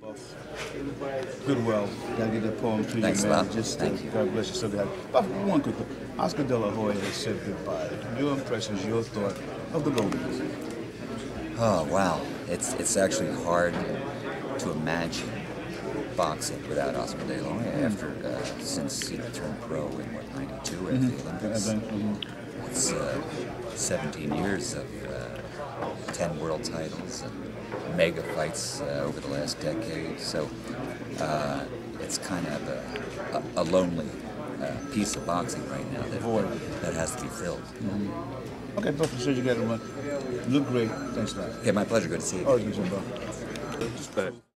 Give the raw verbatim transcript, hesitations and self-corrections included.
Goodwill. Gotta get that poem to Thanks you, a man. lot. Just Thank uh, you. God bless you. So good. But one quick thing. Oscar De La Hoya has said goodbye. Your impressions, your thought of the Golden Boy. Oh wow, it's it's actually hard to imagine boxing without Oscar De La Hoya after uh, since he turned pro in what ninety-two at Mm-hmm. the Olympics. Mm-hmm. It's uh, seventeen years of uh, ten world titles and mega fights uh, over the last decade. So uh, it's kind of a, a, a lonely uh, piece of boxing right now that Void. that has to be filled. Mm-hmm. Okay, Buff, so you got to run. Look great. Thanks a lot. Okay, my pleasure. Good to see you. Always good, bro.